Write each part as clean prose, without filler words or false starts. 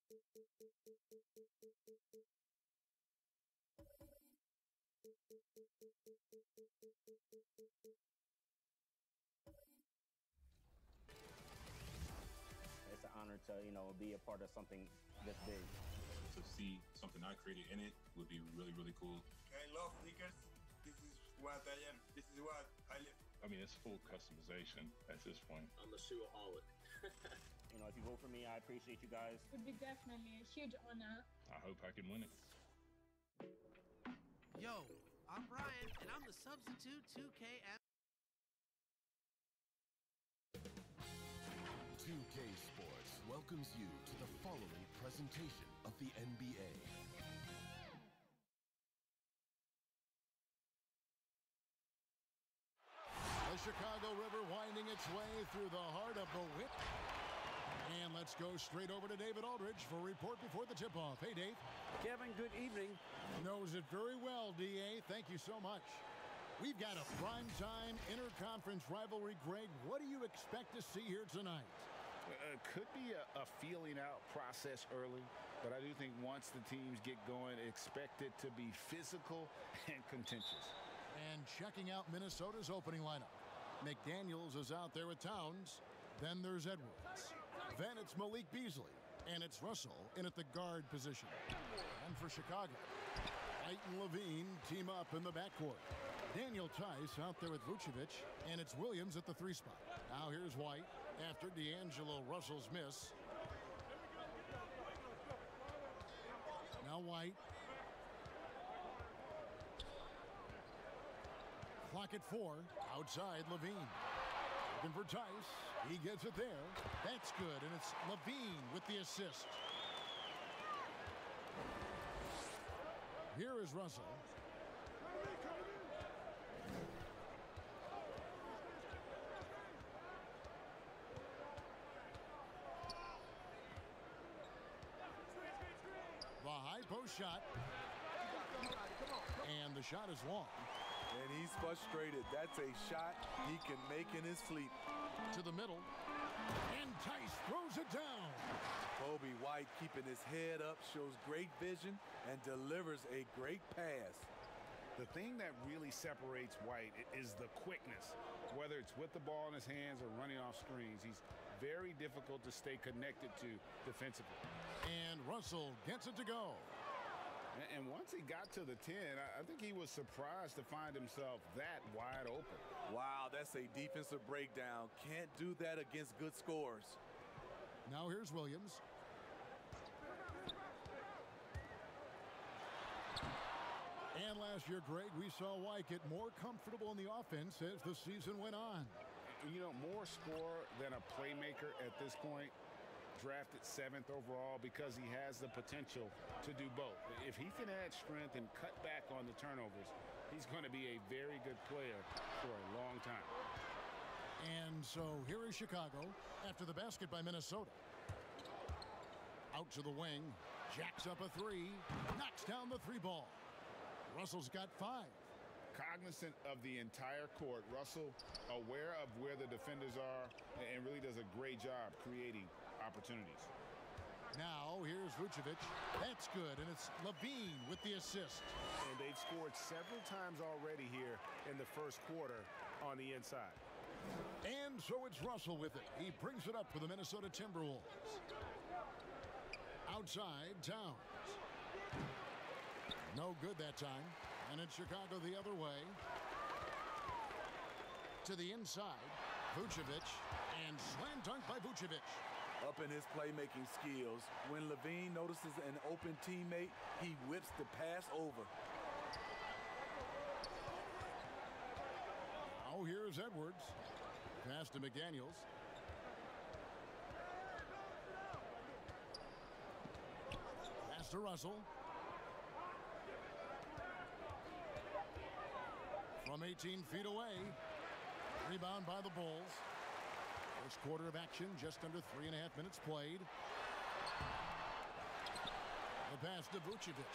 It's an honor to, be a part of something this big. To see something I created in it would be really, really cool. I love sneakers. This is what I am. This is what I live. I mean, it's full customization at this point. I'm a shoeaholic. If you vote for me, I appreciate you guys. It would be definitely a huge honor. I hope I can win it. Yo, I'm Brian, and I'm the substitute 2K. 2K Sports welcomes you to the following presentation of the NBA. The Chicago River winding its way through the heart of the whip. And let's go straight over to David Aldridge for a report before the tip-off. Hey, Dave. Kevin, good evening. Knows it very well, D.A. Thank you so much. We've got a primetime interconference rivalry, Greg. What do you expect to see here tonight? Could be a feeling out process early, but I do think once the teams get going, expect it to be physical and contentious. And checking out Minnesota's opening lineup. McDaniels is out there with Towns. Then there's Edwards. Then it's Malik Beasley. And it's Russell in at the guard position. And for Chicago, White and Levine team up in the backcourt. Daniel Tice out there with Vucevic. And it's Williams at the 3 spot. Now here's White after D'Angelo Russell's miss. Now White. Clock at 4. Outside Levine. Looking for Tice. He gets it there. That's good, and it's Levine with the assist. Here is Russell. The high post shot. And the shot is long. And he's frustrated. That's a shot he can make in his sleep. To the middle. And Tice throws it down. Kobe White keeping his head up, shows great vision, and delivers a great pass. The thing that really separates White is the quickness. Whether it's with the ball in his hands or running off screens, he's very difficult to stay connected to defensively. And Russell gets it to go. And once he got to the 10, I think he was surprised to find himself that wide open. Wow, that's a defensive breakdown. Can't do that against good scores. Now here's Williams. And last year, Greg, we saw White get more comfortable in the offense as the season went on. More scorer than a playmaker at this point. Drafted 7th overall because he has the potential to do both. If he can add strength and cut back on the turnovers, he's going to be a very good player for a long time. And so here is Chicago after the basket by Minnesota. Out to the wing, jacks up a 3, knocks down the 3 ball. Russell's got 5. Cognizant of the entire court, Russell aware of where the defenders are and really does a great job creating opportunities. Now here's Vucevic. That's good, and it's Levine with the assist. And they've scored several times already here in the first quarter on the inside. And so it's Russell with it. He brings it up for the Minnesota Timberwolves. Outside, Towns. No good that time. And it's Chicago the other way. To the inside, Vucevic, and slam dunk by Vucevic. Up in his playmaking skills, when Levine notices an open teammate, he whips the pass over. Oh, here's Edwards. Pass to McDaniels. Pass to Russell. From 18 feet away. Rebound by the Bulls. First quarter of action, just under 3.5 minutes played. The pass to Vucevic.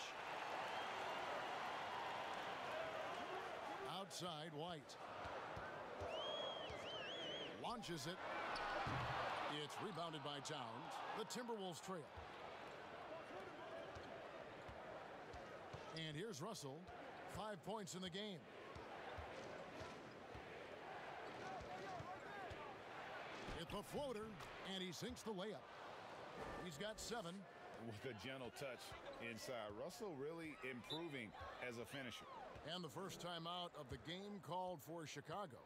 Outside, White. Launches it. It's rebounded by Towns. The Timberwolves trail. And here's Russell. 5 points in the game. It's a floater, and he sinks the layup. He's got 7. With a gentle touch inside. Russell really improving as a finisher. And the first timeout of the game called for Chicago.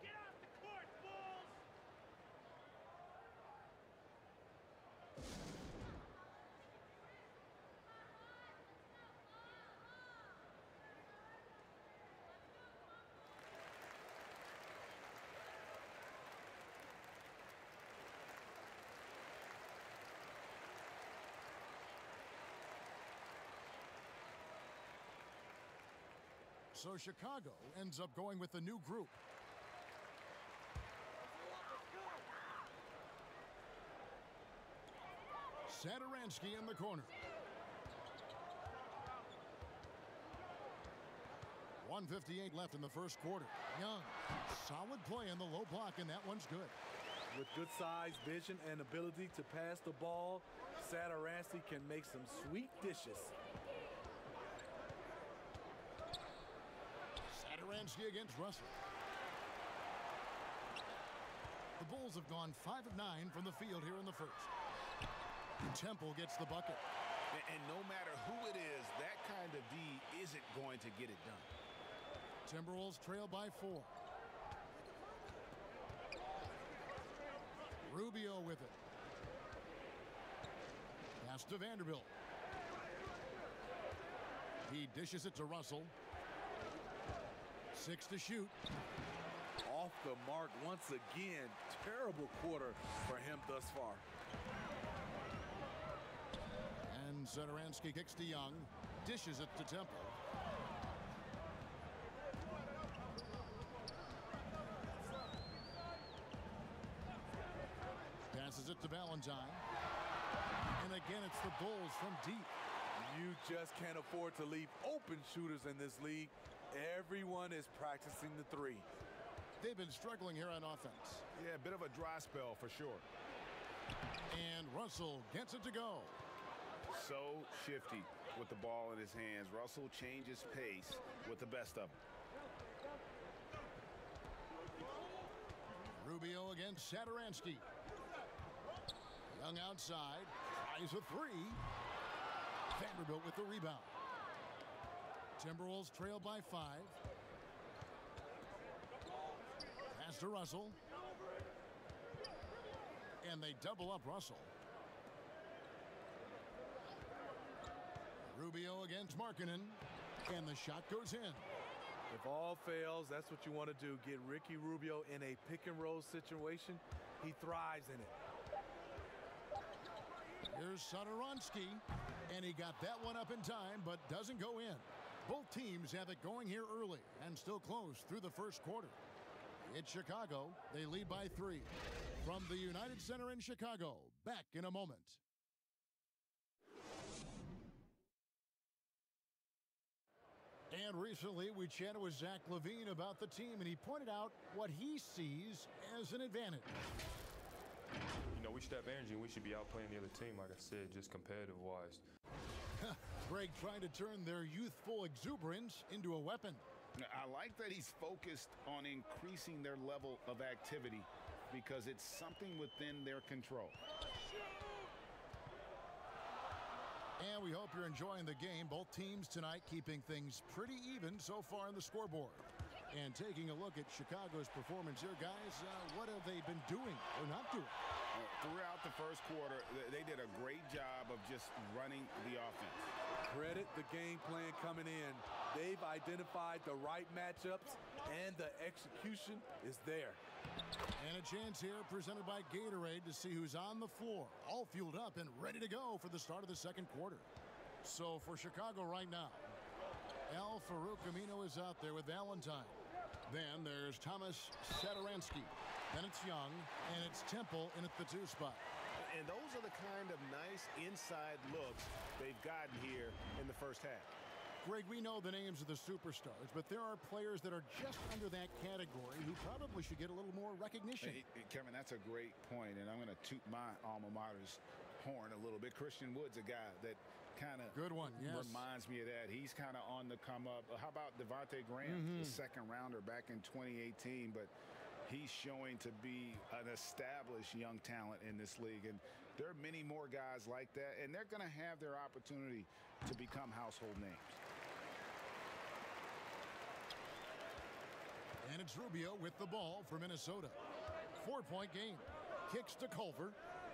So Chicago ends up going with the new group. Satoransky in the corner. 1:58 left in the first quarter. Young, solid play in the low block, and that one's good. With good size, vision, and ability to pass the ball, Satoransky can make some sweet dishes. Satoransky against Russell. The Bulls have gone 5 of 9 from the field here in the first. Temple gets the bucket. And no matter who it is, that kind of D isn't going to get it done. Timberwolves trail by 4. Rubio with it. Pass to Vanderbilt. He dishes it to Russell. 6 to shoot. Off the mark once again. Terrible quarter for him thus far. And Satoransky kicks to Young. Dishes it to Temple. Passes it to Valentine. And again, it's the Bulls from deep. You just can't afford to leave open shooters in this league. Everyone is practicing the three. They've been struggling here on offense. Yeah, a bit of a dry spell for sure. And Russell gets it to go. So shifty with the ball in his hands. Russell changes pace with the best of them. Rubio against Satoransky. Young outside. Tries a 3. Vanderbilt with the rebound. Timberwolves trail by 5. Pass to Russell. And they double up Russell. Rubio against Markkanen. And the shot goes in. If all fails, that's what you want to do. Get Ricky Rubio in a pick and roll situation. He thrives in it. Here's Satoransky. And he got that one up in time, but doesn't go in. Both teams have it going here early and still close through the first quarter. It's Chicago. They lead by 3. From the United Center in Chicago, back in a moment. And recently, we chatted with Zach LaVine about the team, and he pointed out what he sees as an advantage. You know, we should have energy, and we should be outplaying the other team, like I said, just competitive-wise. Greg trying to turn their youthful exuberance into a weapon. I like that he's focused on increasing their level of activity because it's something within their control. And we hope you're enjoying the game. Both teams tonight keeping things pretty even so far on the scoreboard. And taking a look at Chicago's performance here, guys, what have they been doing or not doing? Throughout the first quarter, they did a great job of just running the offense. Credit the game plan coming in. They've identified the right matchups, and the execution is there. And a chance here presented by Gatorade to see who's on the floor, all fueled up and ready to go for the start of the second quarter. So for Chicago right now, Al-Farouq Aminu is out there with Valentine. Then there's Thomas Satoransky. Then it's Young, and it's Temple in at the 2 spot. And those are the kind of nice inside looks they've gotten here in the first half. Greg, we know the names of the superstars, but there are players that are just under that category who probably should get a little more recognition. Hey, Kevin, that's a great point, and I'm going to toot my alma mater's horn a little bit. Christian Wood's a guy that kind of good one. Yes. reminds me of that. He's kind of on the come up. How about Devontae Graham, the second rounder back in 2018? But he's showing to be an established young talent in this league. And there are many more guys like that, and they're going to have their opportunity to become household names. And it's Rubio with the ball for Minnesota. 4-point game. Kicks to Culver.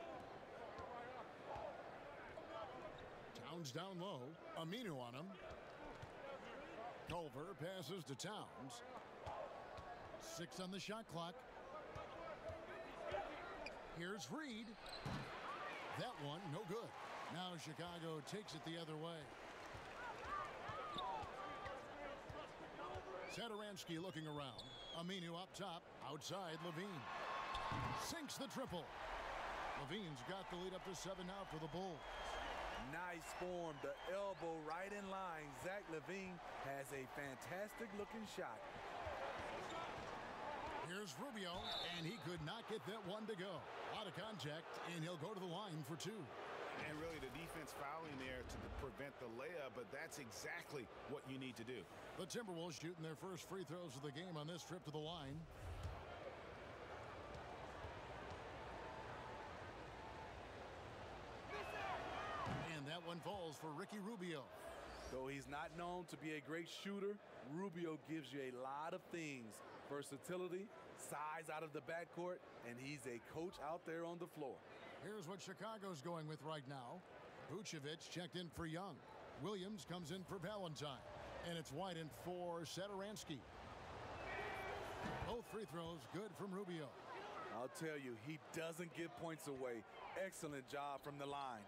Towns down low. Aminu on him. Culver passes to Towns. 6 on the shot clock. Here's Reed. That one, no good. Now Chicago takes it the other way. Satoransky looking around. Aminu up top. Outside, Levine. Sinks the triple. Levine's got the lead up to 7 now for the Bulls. Nice form. The elbow right in line. Zach LaVine has a fantastic looking shot. Here's Rubio, and he could not get that one to go. Out of contact, and he'll go to the line for 2. And really the defense fouling there to prevent the layup, but that's exactly what you need to do. The Timberwolves shooting their first free throws of the game on this trip to the line. And that one falls for Ricky Rubio. Though he's not known to be a great shooter, Rubio gives you a lot of things. Versatility, size out of the backcourt, and he's a coach out there on the floor. Here's what Chicago's going with right now. Vucevic checked in for Young. Williams comes in for Valentine. And it's White in for Satoransky. Both free throws good from Rubio. I'll tell you, he doesn't give points away. Excellent job from the line.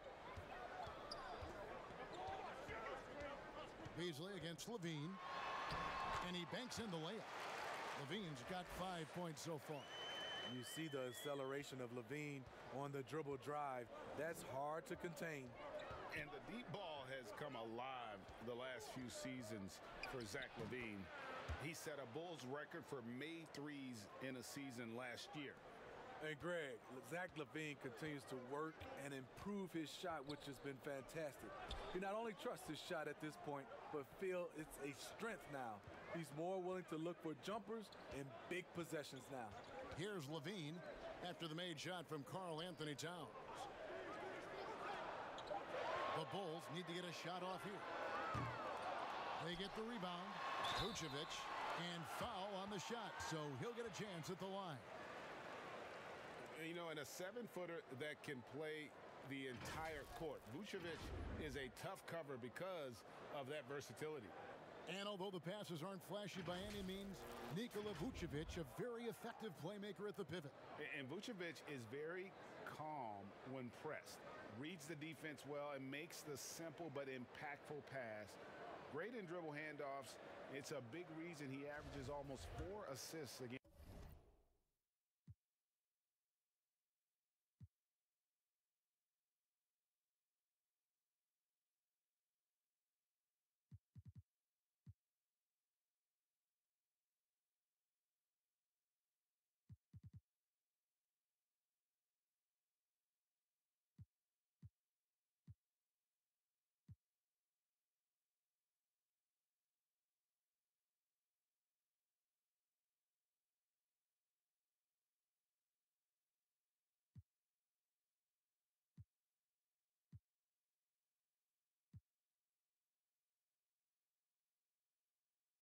Beasley against Levine. And he banks in the layup. Levine's got 5 points so far. You see the acceleration of Levine on the dribble drive. That's hard to contain. And the deep ball has come alive the last few seasons for Zach LaVine. He set a Bulls record for made threes in a season last year. And Greg, Zach LaVine continues to work and improve his shot, which has been fantastic. He not only trusts his shot at this point, but feel it's a strength now. He's more willing to look for jumpers and big possessions now. Here's Levine after the made shot from Karl Anthony Towns. The Bulls need to get a shot off here. They get the rebound. Vucevic, and foul on the shot, so he'll get a chance at the line. You know, in a 7-footer that can play the entire court, Vucevic is a tough cover because of that versatility. And although the passes aren't flashy by any means, Nikola Vucevic, a very effective playmaker at the pivot. And Vucevic is very calm when pressed, reads the defense well, and makes the simple but impactful pass. Great in dribble handoffs. It's a big reason he averages almost 4 assists a game.